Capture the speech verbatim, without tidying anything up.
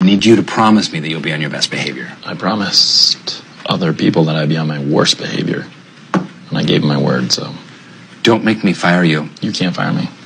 need you to promise me that you'll be on your best behavior. I promised other people that I'd be on my worst behavior. And I gave them my word, so... Don't make me fire you. You can't fire me.